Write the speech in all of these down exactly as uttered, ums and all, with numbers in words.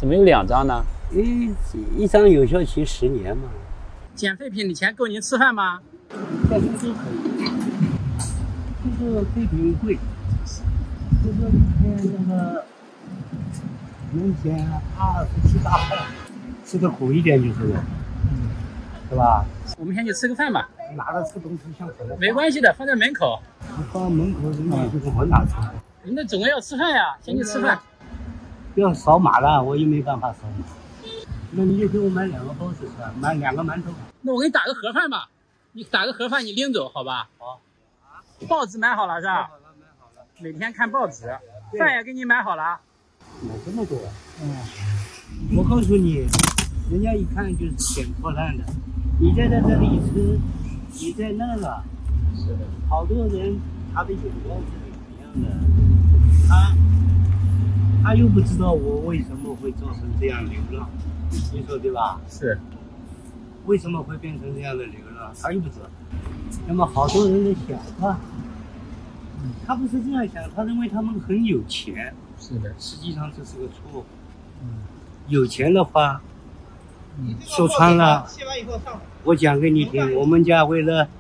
怎么有两张呢？ 一一张有效期十年嘛。 捡废品的钱够您吃饭吗？ 在苏州可以，就是废品贵，就是一天那个能捡二十七八块，吃的苦一点就是了，嗯，是吧？ 我们先去吃个饭吧。 拿着这个东西像什么？ 没关系的，放在门口。 放门口人家就跟我拿吃。 您那总归要吃饭呀，先去吃饭。 要扫码了，我又没办法扫码。那你就给我买两个包子吃，买两个馒头。 那我给你打个盒饭吧，你打个盒饭你拎走好吧？ 好。 报纸买好了是吧？ 买好了，买好了。 每天看报纸，饭也给你买好了。 买这么多？嗯。我告诉你，人家一看就是捡破烂的。你在这里吃，你在那个， 是的。 好多人他的眼光是不一样的，他他又不知道我为什么会造成这样流浪，你说对吧？ 是。 为什么会变成这样的流浪？他又不知道。那么好多人在想啊，他不是这样想，他认为他们很有钱。 是的。 实际上这是个错误。嗯。有钱的话，嗯，说穿了，我讲给你听，我们家为了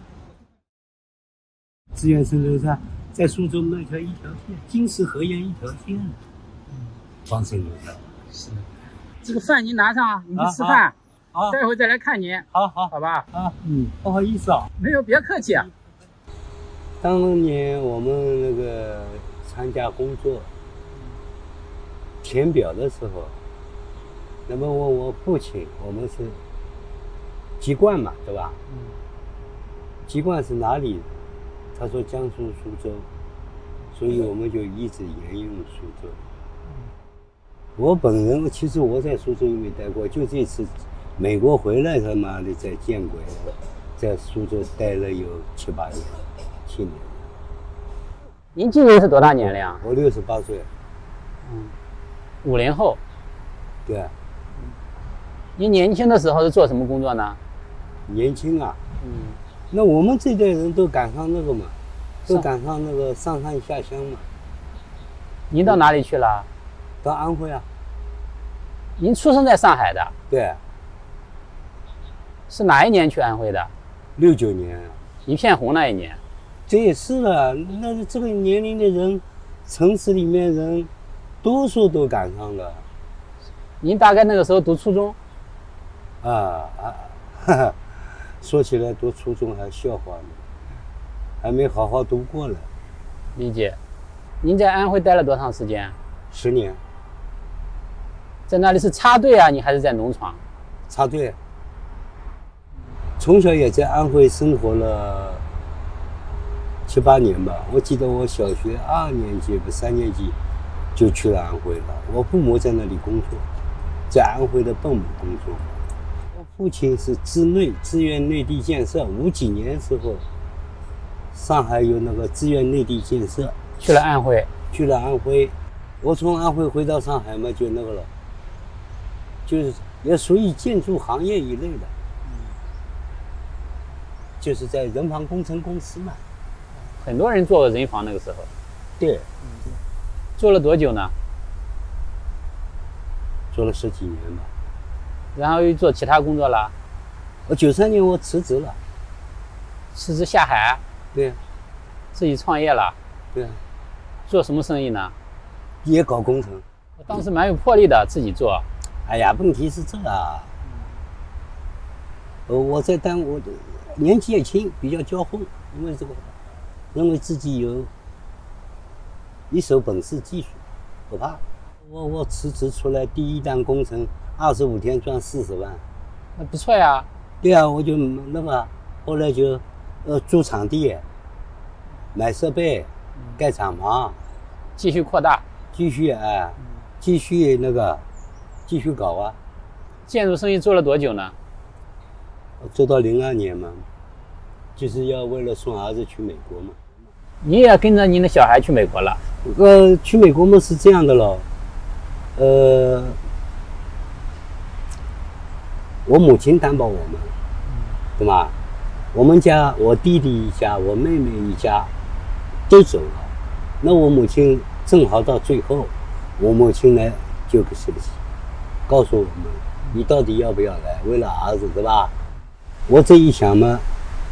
资源生流站，在苏州那条一条线，金石河沿一条线，嗯，放生流站。 是。这个饭您拿上，你去吃饭。 好， 待会再来看您。 好好， 好吧。 啊，嗯，不好意思啊。 没有，别客气啊。 当年我们那个参加工作填表的时候，那么问我父亲，我们是籍贯嘛，对吧？嗯。籍贯是哪里？他说江苏苏州，所以我们就一直沿用苏州。我本人其实我在苏州也没待过，就这次美国回来他妈的在建国，在苏州待了有七八年，七年。 您今年是多大年龄啊？ 我六十八岁。 嗯，五零后。 对啊。 您年轻的时候是做什么工作呢？ 年轻啊。 嗯。 那我们这代人都赶上那个嘛，都赶上那个上山下乡嘛。 您到哪里去了？ 到安徽啊。 您出生在上海的？ 对。 是哪一年去安徽的？ 六九年。 一片红那一年。 这也是啊，那这个年龄的人，城市里面人，多数都赶上了。 您大概那个时候读初中？ 啊啊，哈哈，说起来读初中还笑话呢，还没好好读过呢。 理解。您在安徽待了多长时间？ 十年。 在那里是插队啊，你还是在农场？ 插队。从小也在安徽生活了七八年吧。我记得我小学二年级不三年级就去了安徽了。我父母在那里工作，在安徽的蚌埠工作。我父亲是支内支援内地建设，五几年时候，上海有那个支援内地建设， 去了安徽， 去了安徽。我从安徽回到上海嘛，就那个了，就是也属于建筑行业一类的，就是在人防工程公司嘛。 很多人做过人防那个时候。 对。 嗯、做了多久呢？ 做了十几年吧。 然后又做其他工作了。 我九三年我辞职了。 辞职下海？ 对。 自己创业了。 对。 做什么生意呢？ 也搞工程。 我当时蛮有魄力的，自己做。 哎呀，问题是这啊。呃，我在单我年纪也轻，比较骄横，因为这个认为自己有一手本事技术，不怕。我我辞职出来，第一单工程二十五天赚四十万， 那不错呀。 对啊，我就那个后来就呃租场地，买设备，盖厂房， 继续扩大， 继续哎，继续那个继续搞啊。 建筑生意做了多久呢？ 做到零二年嘛，就是要为了送儿子去美国嘛。 你也跟着您的小孩去美国了？ 呃，去美国嘛是这样的了，呃，我母亲担保我们，对吧？我们家，我弟弟一家，我妹妹一家都走了，那我母亲正好到最后，我母亲来救个谁不起？ 告诉我们，你到底要不要来？为了儿子，对吧？我这一想嘛，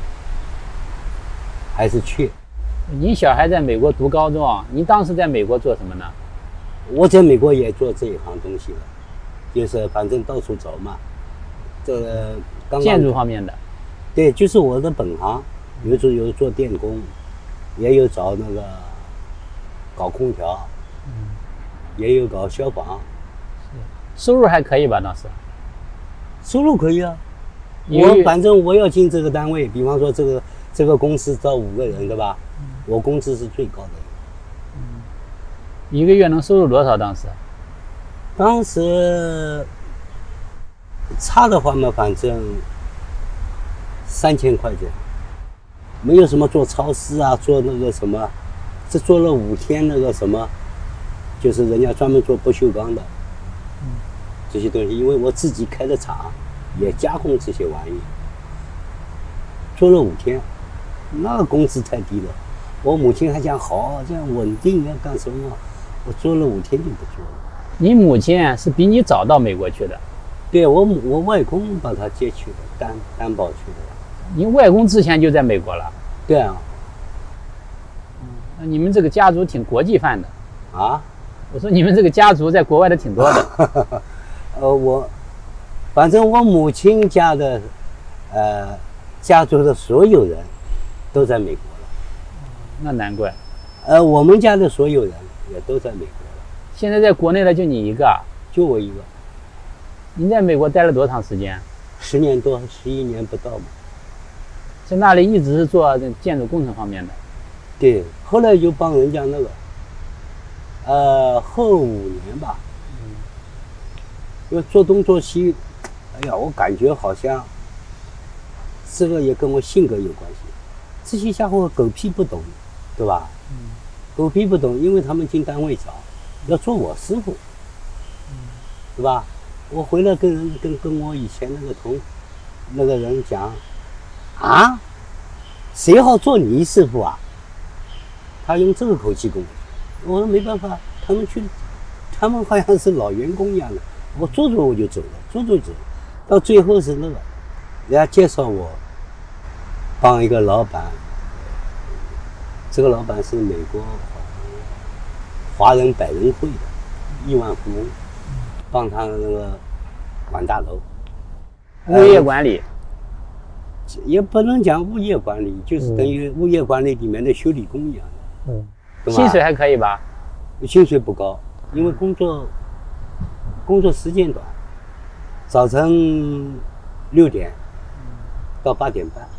还是去。 您小孩在美国读高中，您当时在美国做什么呢？ 我在美国也做这一行东西了，就是反正到处走嘛。这个刚刚建筑方面的。 对，就是我的本行，有时候有做电工，也有找那个搞空调，嗯，也有搞消防。 收入还可以吧？当时收入可以啊。我反正我要进这个单位，比方说这个这个公司招五个人，对吧？嗯、我工资是最高的。 嗯，一个月能收入多少？当时？ 当时差的话嘛，反正三千块钱，没有什么做超市啊，做那个什么，这做了五天那个什么，就是人家专门做不锈钢的，嗯，这些东西，因为我自己开的厂，也加工这些玩意，做了五天，那个工资太低了。我母亲还讲好，这样稳定要干什么？我做了五天就不做了。 你母亲是比你早到美国去的？ 对，我母我外公把他接去的，担担保去的。 您外公之前就在美国了？ 对啊。 嗯，那你们这个家族挺国际范的。 啊？ 我说你们这个家族在国外的挺多的。 呃，我，反正我母亲家的，呃，家族的所有人，都在美国了。 那难怪。 呃，我们家的所有人也都在美国了。 现在在国内的就你一个？ 就我一个。 您在美国待了多长时间？ 十年多，十一年不到嘛。 在那里一直是做建筑工程方面的。 对，后来就帮人家那个，呃，后五年吧。嗯。要做东做西，哎呀，我感觉好像，这个也跟我性格有关系。这些家伙狗屁不懂，对吧？嗯。狗屁不懂，因为他们进单位早，要做我师傅，嗯，对吧？我回来跟人跟跟我以前那个同那个人讲，啊，谁好做你师傅啊？他用这个口气跟我说，我说没办法，他们去，他们好像是老员工一样的，我做做我就走了，做做走了，到最后是那个，人家介绍我帮一个老板，这个老板是美国华人百人会的亿万富翁。帮他那个管大楼， 物业管理， 呃、也不能讲物业管理，就是等于物业管理里面的修理工一样的。嗯， 薪水还可以吧？ 薪水不高，因为工作工作时间短，早晨六点到八点半，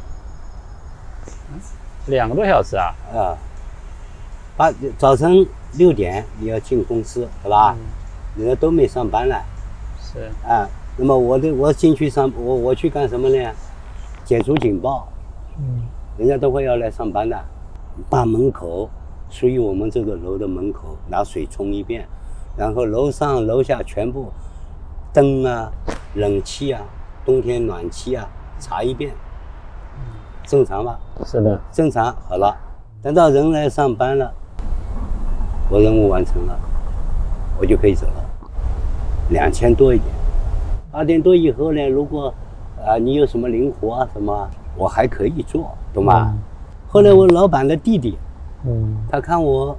两个多小时啊？ 啊，八早晨六点你要进公司，对吧？嗯，人家都没上班了， 是啊，那么我的我进去上我我去干什么呢？解除警报，嗯，人家都会要来上班的，把门口属于我们这个楼的门口拿水冲一遍，然后楼上楼下全部灯啊、冷气啊、冬天暖气啊查一遍，正常吧？ 是的， 正常好了。等到人来上班了，我任务完成了。我就可以走了，两千多一点，八点多以后呢，如果啊、呃、你有什么灵活啊什么，我还可以做，懂吗？嗯、后来我老板的弟弟，嗯，他看我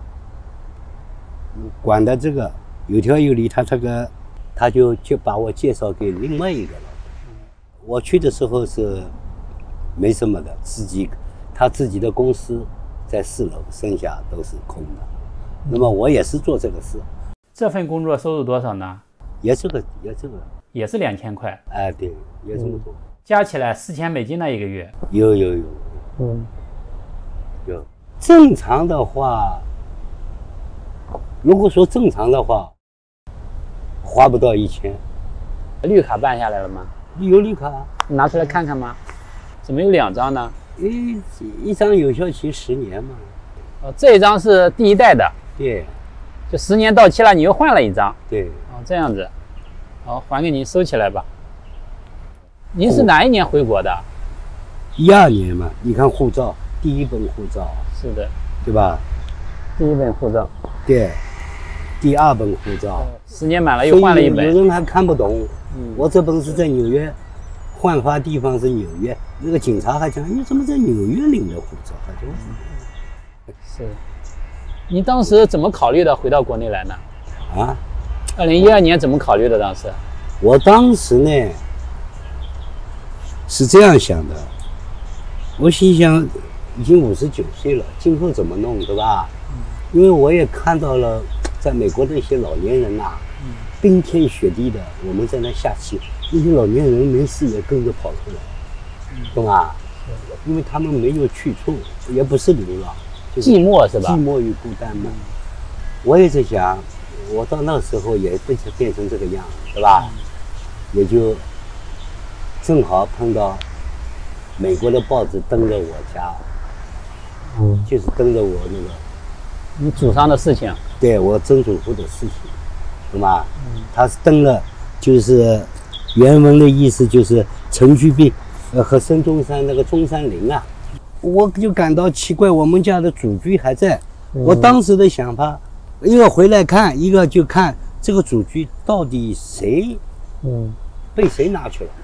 管的这个有条有理，他这个他就就把我介绍给另外一个老板。我去的时候是没什么的，自己他自己的公司在四楼，剩下都是空的。那么我也是做这个事。 这份工作收入多少呢？ 也这个，也这个， 也是两千块。 哎，对，也这么多，嗯、 加起来四千美金的一个月。 有有有，嗯，有。正常的话，如果说正常的话，花不到一千。 绿卡办下来了吗？ 有绿卡， 拿出来看看吗？怎么有两张呢？ 一一张有效期十年嘛。 哦，这一张是第一代的。 对。 就十年到期了，你又换了一张。 对， 哦，这样子，好，还给您收起来吧。您是哪一年回国的？ 一二年嘛，你看护照，第一本护照。 是的， 对吧？ 第一本护照。 对， 第二本护照， 十年满了又换了一本。 有人还看不懂。 嗯， 我这本是在纽约，换发地方是纽约，那个警察还讲你怎么在纽约领的护照？他就。 是，你当时怎么考虑的回到国内来呢？ 啊， 二零一二年怎么考虑的？当时， 我当时呢是这样想的，我心想已经五十九岁了，今后怎么弄，对吧？嗯、因为我也看到了，在美国的一些老年人呐、啊，嗯、冰天雪地的，我们在那下棋，那些老年人没事也跟着跑出来，嗯、懂吧？因为他们没有去处，也不是流浪。 寂寞是吧？ 寂寞与孤单嘛。我也在想，我到那时候也变成变成这个样，对吧？嗯、也就正好碰到美国的报纸登着我家，嗯，就是登着我那个你祖上的事情， 对我曾祖父的事情，懂吗？嗯，他是登了，就是原文的意思就是陈居病，呃，和孙中山那个中山陵啊。我就感到奇怪，我们家的祖居还在。嗯、我当时的想法，一个回来看，一个就看这个祖居到底谁，嗯，被谁拿去了。